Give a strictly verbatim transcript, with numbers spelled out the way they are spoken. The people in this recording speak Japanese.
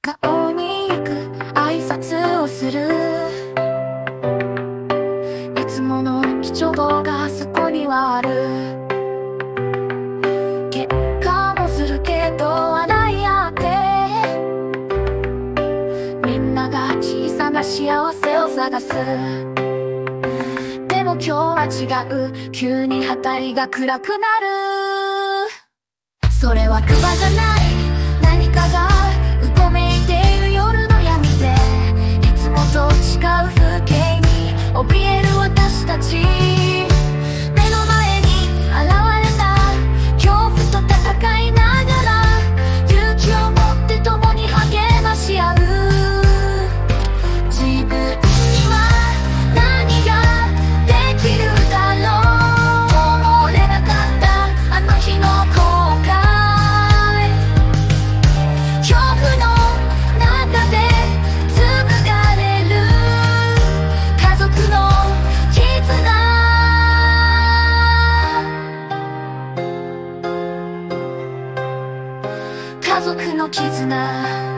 顔に行く挨拶をする。いつもの基調がそこにはある。喧嘩もするけど笑い合って、みんなが小さな幸せを探す。でも今日は違う、急に辺りが暗くなる。それはクマじゃない、何かがうごめいている夜の闇で、いつもと違う風景に怯える私たち。目の前に現れた恐怖と戦いながら、勇気を持って共に励まし合う。自分には何ができるだろう、守れなかったあの日の後悔。恐怖の中で紡がれる家族の絆。家族の絆。